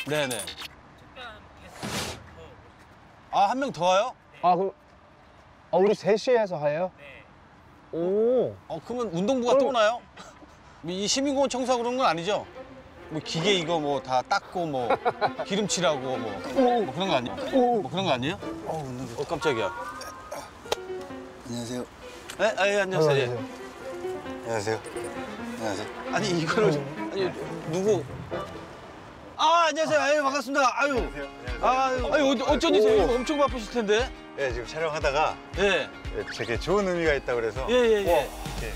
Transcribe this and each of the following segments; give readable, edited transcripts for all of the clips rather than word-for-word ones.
네네. 아, 한 명 더 와요? 아, 그럼 우리 셋이 해서 해요? 네. 오. 그러면 운동부가 또 오나요? 이 시민공원 청소하고 그런 건 아니죠? 뭐 기계 이거 뭐 다 닦고 뭐 기름칠하고 뭐 그런 거 아니에요? 뭐 그런 거 아니에요? 운동부. 깜짝이야. 안녕하세요. 네? 아, 예, 안녕하세요. 예. 안녕하세요. 안녕하세요. 아니 이거를 아니 누구? 아, 안녕하세요. 아유, 반갑습니다. 아유. 아유, 어쩐 일이세요? 이거 엄청 바쁘실 텐데. 네, 지금 촬영하다가 예. 되게 좋은 의미가 있다고 그래서 예, 예, 예.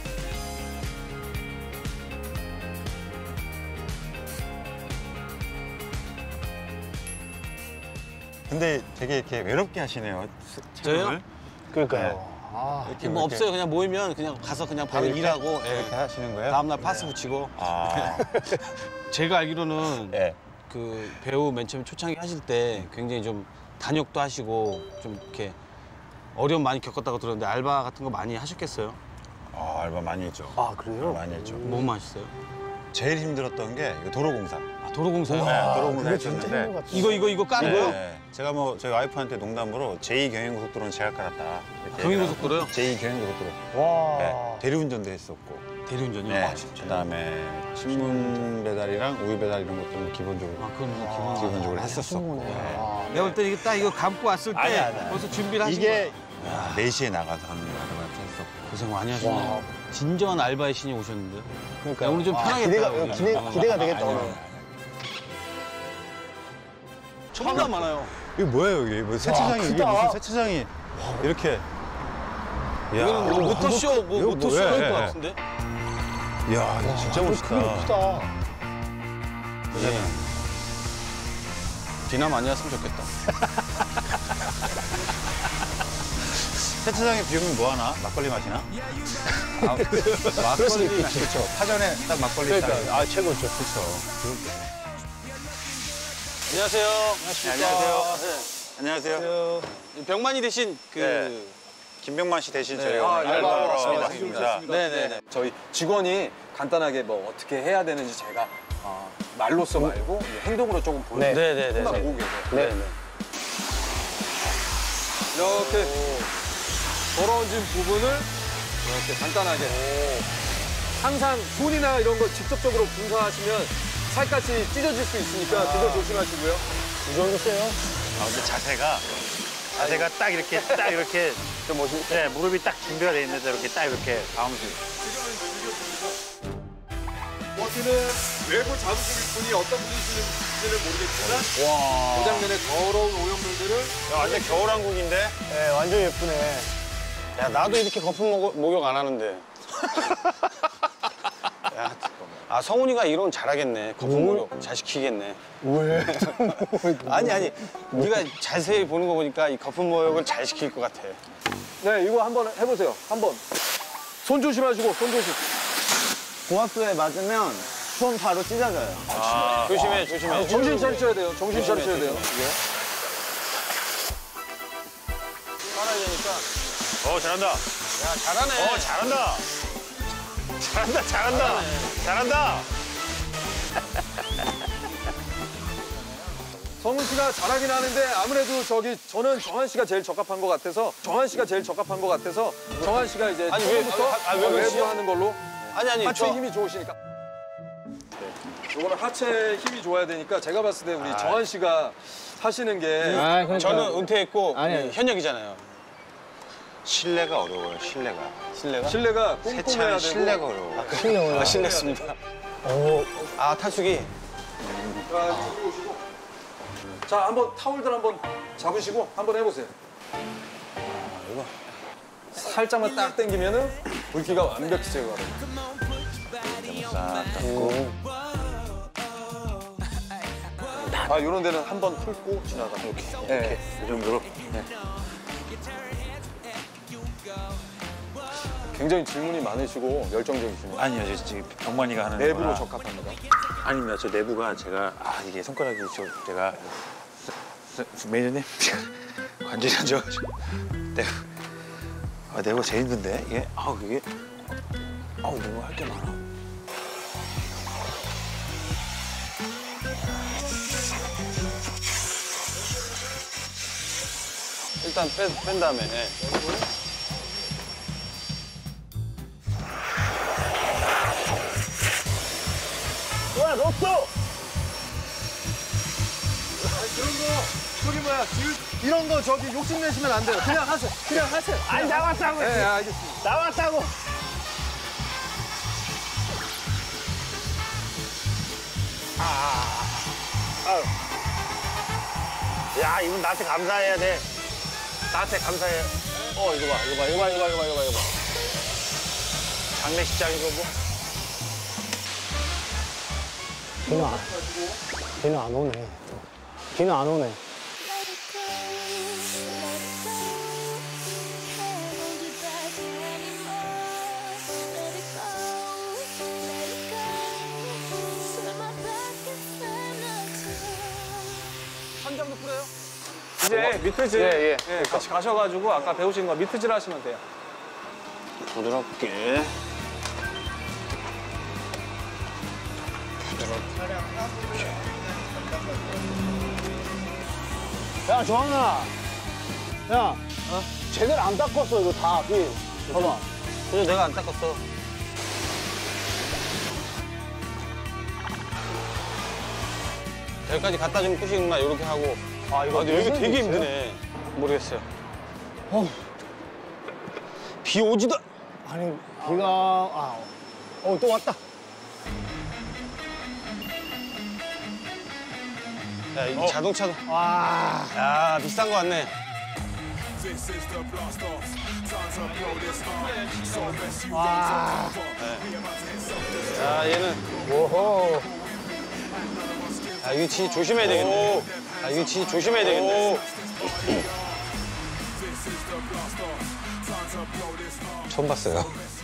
근데 되게 이렇게 외롭게 하시네요. 저요? 촬영을. 그러니까요. 아, 이렇게 뭐 없어요. 그냥 모이면 그냥 가서 그냥 바로 이렇게? 일하고. 예. 이렇게 하시는 거예요? 다음날 파스 붙이고. 아, 제가 알기로는 네. 그 배우 맨 처음 초창기 하실 때 굉장히 좀 단역도 하시고 좀 이렇게 어려움 많이 겪었다고 들었는데 알바 같은 거 많이 하셨겠어요? 아, 알바 많이 했죠. 아, 그래요? 많이 했죠. 뭐만 하셨어요? 제일 힘들었던 게 이거 도로공사. 아, 도로공사요? 네, 도로공사 그게 진짜 힘든 것 했었는데. 같아. 이거 까는 거요? 네, 제가 뭐 저희 와이프한테 농담으로 제2경인고속도로는 제가 깔았다. 이렇게 경인고속도로요? 제2경인고속도로. 와. 네, 대리운전도 했었고. 대리운전이요? 네, 아, 진짜. 그다음에 신문 배달이랑 우유 배달 이런 것들은 기본적으로 아, 그건 기본적으로 했었었고. 아, 내가 볼 때 이게 딱 이거 감고 왔을 때 아니야. 벌써 준비를 하신 이게 거야. 4시에 나가서 하는 아르바이트 했었고. 고생 많이 하시네요. 진정한 알바의 신이 오셨는데요. 그러니까 오늘 좀 편하겠다. 우리. 기대가 되겠다, 아니요. 오늘. 처음보다 많아요. 이게 뭐예요, 이게? 뭐 세차장이, 이게 크다. 무슨 세차장이 이렇게. 이거는 뭐 모터쇼, 뭐 이거 모터쇼 뭐야? 할 것 같은데? 이야, 이거 진짜 멋있다. 크다. 예. 비나 많이 왔으면 좋겠다. 세차장에 비 오면 뭐 하나? 막걸리 마시나? 막걸리. 그렇죠. 파전에 딱 막걸리 딱. 그러니까, 최고죠. 그렇죠. 안녕하세요. 안녕하세요. 안녕하세요. 네. 병만이 대신 그 네. 김병만 씨 대신 네. 저희가 알바로 왔습니다. 왔습니다. 네네네. 저희 직원이 간단하게 뭐 어떻게 해야 되는지 제가 말로써 말고 이제 행동으로 조금 네. 보여드릴게요. 네네네. 한번 보고 계세요. 네네. 이렇게 더러워진 부분을 이렇게 간단하게 항상 손이나 이런 거 직접적으로 분사하시면 살갗이 찢어질 수 있으니까 그거 조심하시고요. 이 정도 세요? 아, 근데 자세가 딱 이렇게 좀 멋있. 네, 무릎이 딱 준비가 돼 있는데 이렇게 딱 이렇게 바운스. 버티는 외부 잡으실 분이 어떤 분이신지는 모르겠지만 그 장면의 더러운 오염물들을 완전 겨울왕국인데? 네, 완전 예쁘네. 야, 나도 이렇게 거품 목욕 안 하는데. 야, 아, 성훈이가 이런 잘하겠네. 거품 목욕 잘 시키겠네. 왜? 아니. 네가 자세히 보는 거 보니까 이 거품 목욕을 잘 시킬 것 같아. 네, 이거 한번 해보세요. 한번. 손 조심하시고, 손 조심. 고압수에 맞으면 손 바로 찢어져요. 조심해. 정신 차리셔야 돼요. 정신 차리셔야 돼요. 빨아야 되니까. 잘한다. 야, 잘하네. 잘한다. 성훈 씨가 잘하긴 하는데 아무래도 저는 정한 씨가 제일 적합한 것 같아서 정한 씨가 이제 아니, 왜, 처음부터 왜 그러시죠? 외부 하는 걸로 아니, 하체 힘이 좋으시니까. 요거는 하체 힘이 좋아야 되니까 제가 봤을 때 우리 정한 씨가 하시는 게 그러니까. 저는 은퇴했고 아니. 현역이잖아요. 실내가 어려워요, 실내가. 실내가? 실내가 꼼꼼해야 세차는 되고 실내가 어려워. 실례했습니다. 아, 탈수기. 자, 한번 타올들 한번 잡으시고 한번 해보세요. 살짝만 딱 당기면은 물기가 완벽히 제거가 돼요. 이런 데는 한번 훑고 지나가. 이렇게. 이 정도로. 굉장히 질문이 많으시고 열정적이십니다. 아니요, 지금 병만이가 하는 내부로 거라. 적합합니다. 아닙니다. 저 내부가 제가 이게 손가락이 제가 매니저님 관절이 안 좋아가지고 내가 제일 힘든데 이게 내가 할 게 많아. 일단 뺀 다음에. 예. 와, 넣었어! 저기 뭐야, 이런 거 저기 욕심 내시면 안 돼요. 그냥 하세요. 그냥 하세요. 아니, 나왔다고! 네, 알겠습니다. 나왔다고! 아유. 야, 이분 나한테 감사해야 돼. 나한테 감사해. 이거 봐. 장례식장 이거 뭐. 비는 안 오네. 비는 안 오네. 천장도 뿌려요? 이제 미트질 예. 같이 가셔가지고 아까 배우신 거 미트질 하시면 돼요. 부드럽게. 야, 조한아. 야, 제대로 안 닦았어, 이거 다. 봐봐. 그래서 내가 안 닦았어. 여기까지 갖다 주면 끝이구나, 이렇게 하고. 아, 이거 근데 여기 되게 있어요? 힘드네. 모르겠어요. 비 오지도. 아니, 비가, 또 왔다. 야, 이 자동차도. 와. 야, 비싼 거 같네. 와. 야, 얘는. 오호. 야, 이거 진짜 조심해야 되겠네. 야, 이거 진짜 조심해야 되겠네. 처음 봤어요.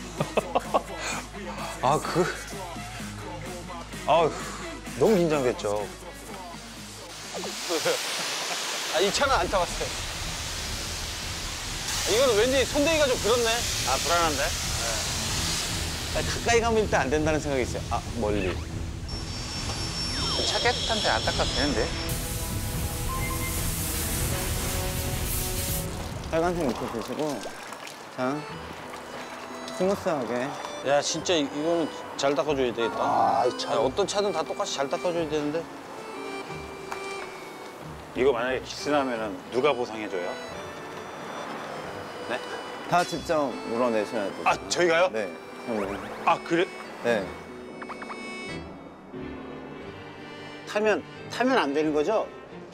너무 긴장됐죠. 이 차는 안 타봤어요. 이거는 왠지 손대기가 좀 그렇네. 불안한데? 가까이 가면 일단 안 된다는 생각이 있어요. 멀리. 차 깨끗한데 안 닦아도 되는데. 빨간색 밑에 드시고, 자, 스무스하게. 야, 진짜 이거는 잘 닦아줘야 되겠다. 이 차. 어떤 차든 다 똑같이 잘 닦아줘야 되는데. 이거 만약에 기스나면은 누가 보상해줘요? 다 직접 물어내셔야 돼요. 저희가요? 네. 그래? 네. 타면 안 되는 거죠?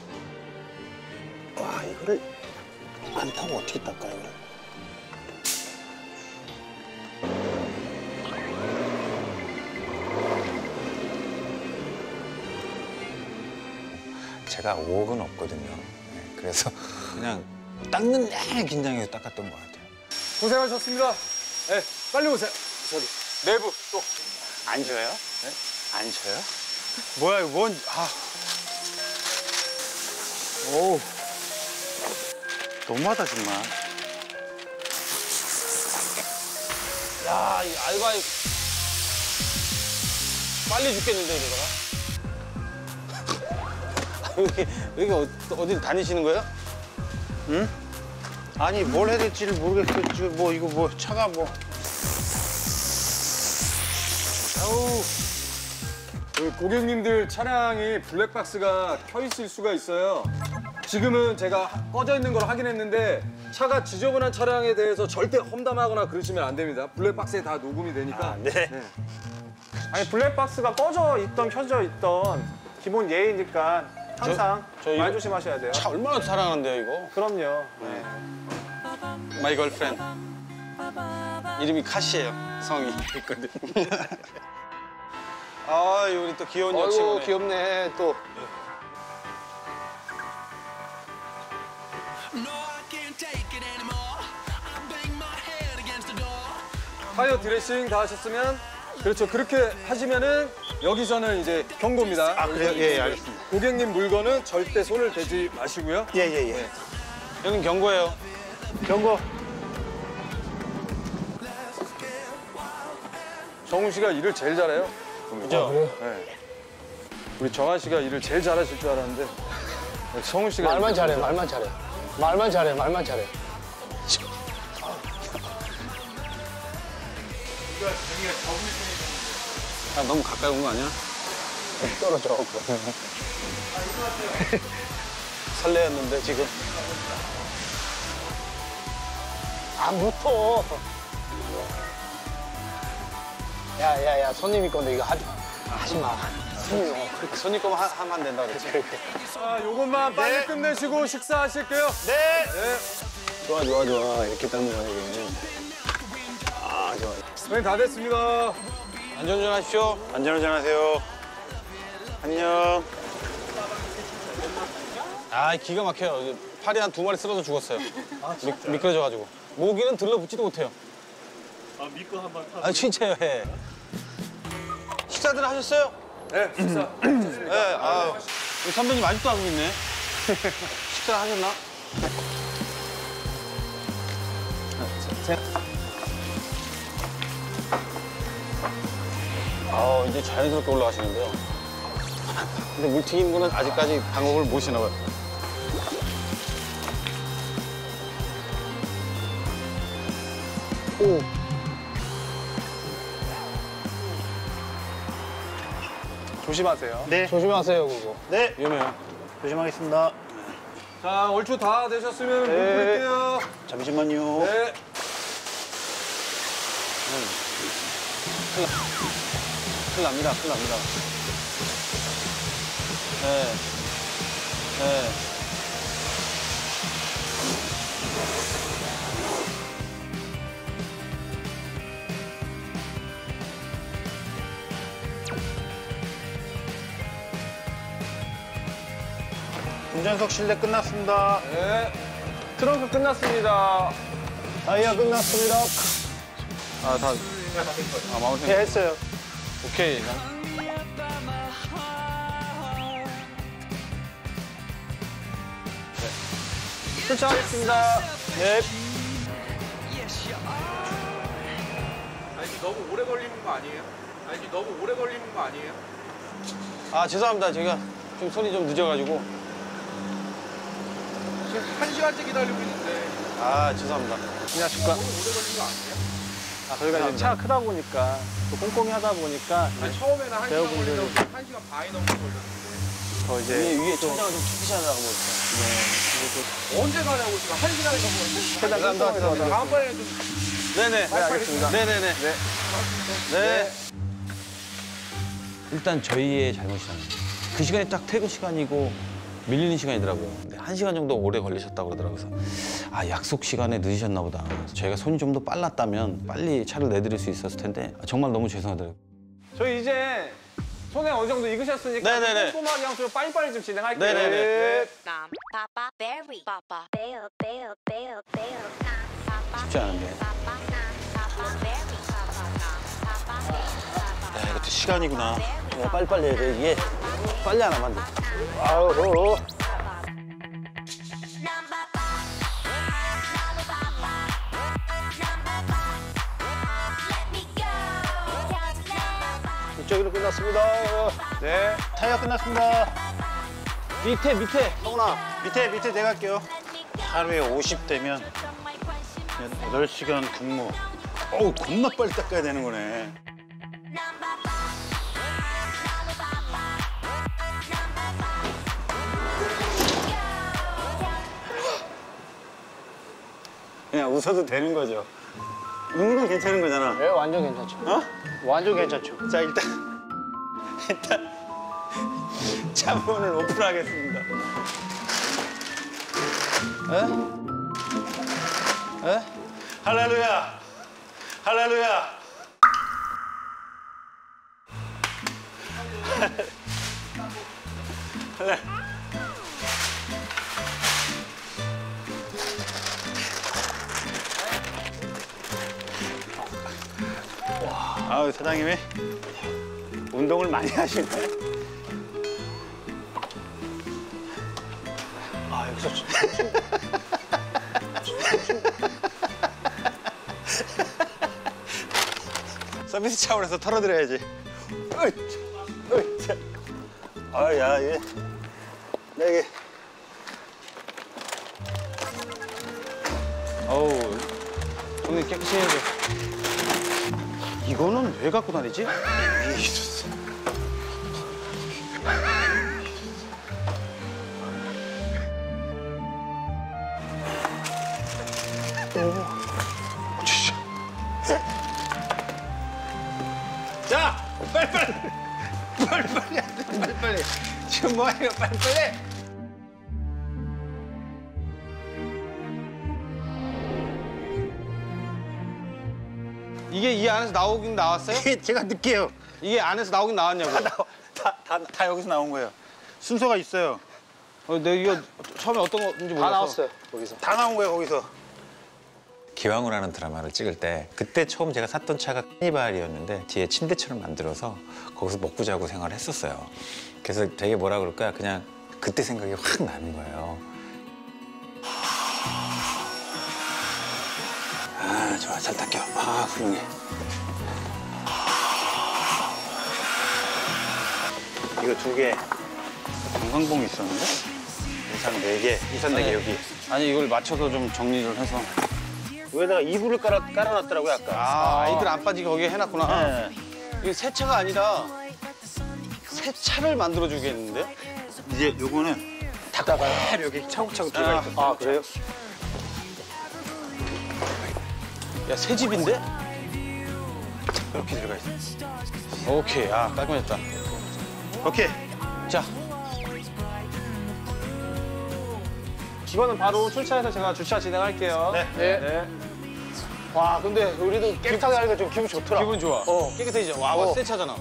와, 이거를 안 타고 어떻게 닦아요, 그래? 제가 5억은 없거든요. 네, 그래서 그냥 닦는 내내 긴장해서 닦았던 것 같아요. 고생하셨습니다. 네, 빨리 오세요. 저기 내부 또. 안 쉬어요? 네? 안 쉬어요? 뭐야, 이거 오. 너무하다, 정말. 야, 이 알바이 빨리 죽겠는데, 이러다가. 여기 어디 다니시는 거예요? 응? 아니, 뭘 해야 될지를 모르겠어. 지금 이거 차가 아우. 그 고객님들 차량이 블랙박스가 켜 있을 수가 있어요. 지금은 제가 꺼져 있는 걸 확인했는데 차가 지저분한 차량에 대해서 절대 험담하거나 그러시면 안 됩니다. 블랙박스에 다 녹음이 되니까. 네. 아니 블랙박스가 꺼져 있던 켜져 있던 기본 예의니까 항상 저 이거 말 조심하셔야 돼요. 차 얼마나 사랑하는데요, 이거? 그럼요. 마이 걸프렌드. 이름이 카시예요, 성이. 있거든. 우리 또 귀여운 여친이네. 아이고, 귀엽네, 또. 타이어 드레싱 다 하셨으면 그렇죠. 그렇게 하시면은 여기서는 이제 경고입니다. 그래요? 예, 알겠습니다. 고객님 물건은 절대 손을 대지 마시고요. 예. 여긴 경고예요. 경고. 정우 씨가 일을 제일 잘해요. 그죠? 네. 우리 정한 씨가 일을 제일 잘하실 줄 알았는데 성우 씨가 말만 잘해, 말만 잘해. 말만 잘해, 말만 잘해. 아, 너무 가까이 온 거 아니야? 떨어져. 설레었는데 지금. 안 붙어. 야, 손님이 건데 이거 하지 마. 손님, 손님 거만 하면 안 된다 그랬지. 자, 요것만 빨리 끝내시고 식사하실게요. 네. 좋아. 이렇게 닦는 거야, 이게. 아, 좋아. 선생님 다 됐습니다. 안전운전하십시오. 안전운전하세요. 안녕. 아, 기가 막혀요. 팔이 한 2마리 쓰러져 죽었어요. 미끄러져가지고. 모기는 들러붙지도 못해요. 아, 미끄 한번 타. 아, 진짜요, 예. 식사들 하셨어요? 네, 식사. 네, 아, 우리 선배님 아직도 하고 있네. 식사 하셨나? 이제 자연스럽게 올라가시는데요. 근데 물 튀기는 거는 아직까지 방법을 모르시나 봐요. 오. 조심하세요. 네. 조심하세요, 그거. 네. 위험해요. 조심하겠습니다. 자, 얼추 다 되셨으면 문 풀게요. 잠시만요. 네. 큰일 납니다. 네. 네. 운전석 실내 끝났습니다. 네. 트렁크 끝났습니다. 다이아 끝났습니다. 아, 다. 아, 마무리. 네, 했어요. 오케이. 출차하겠습니다. 네. 너무 오래 걸리는 거 아니에요? 너무 오래 걸리는 거 아니에요? 아, 죄송합니다. 제가 좀 손이 좀 늦어가지고. 지금 1시간째 기다리고 있는데 아, 죄송합니다. 안녕하십니까. 너무 오래 걸린 거 아니에요? 아, 저희가 이제 차가 크다 보니까, 또 꼼꼼히 하다 보니까, 아니, 처음에는 1시간 배우분들이- 걸리려고 1시간 반이 넘게 걸렸는데 더 이제. 위에 천장을 좀 투피시하려고 뭐. 언제 가냐고 지금 1시간이 넘었는데 최대한 꼼꼼하게 하다. 다음번에는 좀 네네. 네, 알겠습니다. 네네네. 네. 일단 저희의 잘못이잖아요. 그 시간이 딱 퇴근 시간이고 밀리는 시간이더라고요. 근데 1시간 정도 오래 걸리셨다고 그러더라고요. 그래서 아, 약속 시간에 늦으셨나 보다. 저희가 손이 좀 더 빨랐다면 빨리 차를 내드릴 수 있었을 텐데 정말 너무 죄송하더라고요. 저희 이제 손에 어느 정도 익으셨으니까 네네네. 꼼꼼하게 하면서 빨리빨리 좀 진행할게요. 네네네. Papa berry, Papa bell, bell, bell, bell. 쉽지 않은데. Papa berry, Papa 야, 이것도 시간이구나. 야, 빨리빨리 해야 돼. 이게 빨리 안 하면 안 돼. 아우, 이쪽으로 끝났습니다. 네. 타이어 끝났습니다. 밑에. 성훈아, 밑에 내가 할게요. 하루에 50대면 8시간 근무. 어우, 겁나 빨리 닦아야 되는 거네. 그냥 웃어도 되는 거죠. 웃는 건 괜찮은 거잖아. 네, 완전 괜찮죠. 어? 완전 괜찮죠. 자, 일단 차문을 오픈하겠습니다. 에? 할렐루야! 할렐루야! 아우, 사장님이 운동을 많이 하시네. 아, 여기서 서비스 차원에서 털어드려야지. 아, 야, 이게. 나 이게. 어우, 정리 깨끗이 해야죠. 이거는 왜 갖고 다니지? 자, 빨리빨리. 빨리빨리. 지금 뭐해요? 빨리빨리. 이게 이 안에서 나오긴 나왔어요? 제가 늦게요. 이게 안에서 나오긴 나왔냐고. 다 여기서 나온 거예요. 순서가 있어요. 내가 이거 처음에 어떤 건지 몰라서. 다 나왔어요, 거기서. 다 나온 거예요, 거기서. 기왕후라는 드라마를 찍을 때 그때 처음 제가 샀던 차가 카니발이었는데 뒤에 침대처럼 만들어서 거기서 먹고 자고 생활을 했었어요. 그래서 되게 뭐라 그럴까 그냥 그때 생각이 확 나는 거예요. 아, 좋아. 잘 닦여. 아, 훌륭해. 이거 2개. 건강봉이 있었는데? 이산 4개. 이산 4개 여기. 아니 이걸 맞춰서 좀 정리를 해서. 여기다가 이불을 깔아놨더라고요, 아까. 아, 아이들 안 빠지게 거기에 해놨구나. 네. 이게 새 차가 아니라 새 차를 만들어 주겠는데? 이제 요거는 닭발 여기 차곡차곡 들어가 있어. 아, 그래요? 야, 새 집인데? 이렇게 들어가 있어. 오케이, 아 깔끔했다. 오케이. 자, 이거는 바로 출차해서 제가 주차 진행할게요. 네. 네. 와, 근데 우리도 깨끗하게 하니까 좀 기분 좋더라. 기분 좋아. 깨끗해지죠. 와, 새 차잖아.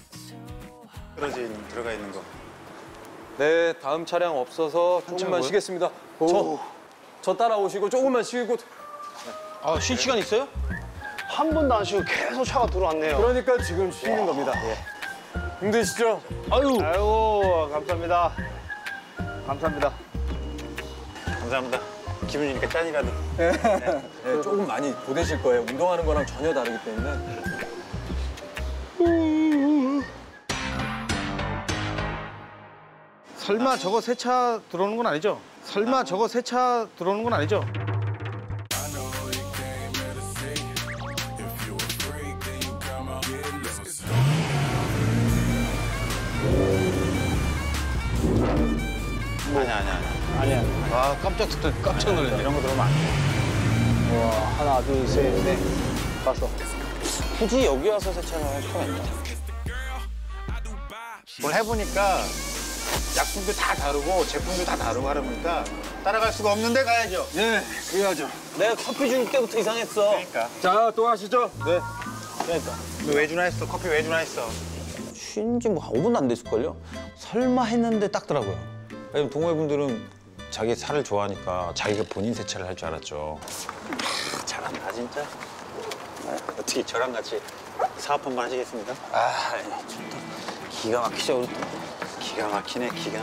들어가 있는 거. 네, 다음 차량 없어서 조금만 차고요? 쉬겠습니다. 저 따라오시고 조금만 쉬고. 아, 쉴 시간 있어요? 한 번도 안 쉬고 계속 차가 들어왔네요. 그러니까 지금 쉬는 겁니다. 힘드시죠? 아유, 아이고, 감사합니다. 감사합니다. 감사합니다. 기분 좋으니까 짠이라도. 네, 조금 많이 보내실 거예요. 운동하는 거랑 전혀 다르기 때문에. 설마 저거 새 차 들어오는 건 아니죠? 설마 저거 새 차 들어오는 건 아니죠? 아니야. 아, 깜짝 놀랐네. 이런 거 들어오면 안 돼. 와, 하나, 둘, 셋, 넷, 다섯. 굳이 여기 와서 새 차를 할 필요가 있나? 뭘 해보니까 약품도 다 다르고 제품도 다 다르고 하다 보니까 따라갈 수가 없는데 가야죠. 네, 그래야죠. 내가 커피 줄 때부터 이상했어. 그러니까. 자, 또 하시죠. 네. 너 왜 주나 했어? 커피 왜 주나 했어? 쉰지 뭐 5분도 안 됐을걸요? 설마 했는데 닦더라고요. 왜냐면 동호회분들은 자기 차를 좋아하니까 자기가 본인 세차를 할 줄 알았죠. 잘한다 진짜. 어떻게 저랑 같이 사업 한번 하시겠습니까? 아, 좋다. 기가 막히죠, 우리 또. 기가 막히네 진짜.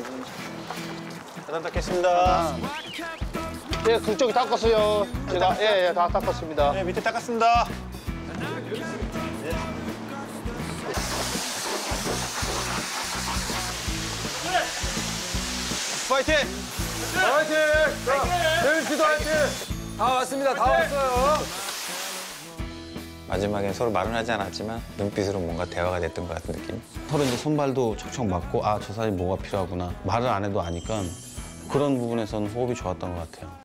일단 닦겠습니다. 예, 그쪽이 닦았어요. 제가, 예, 다 닦았습니다. 네, 밑에 닦았습니다. 파이팅! 화이팅! 대윤 씨도 화이팅! 다 왔습니다. 다 왔어요. 마지막엔 서로 말은 하지 않았지만 눈빛으로 뭔가 대화가 됐던 것 같은 느낌? 서로 이제 손발도 척척 맞고, 아, 저 사람이 뭐가 필요하구나. 말을 안 해도 아니까 그런 부분에서는 호흡이 좋았던 것 같아요.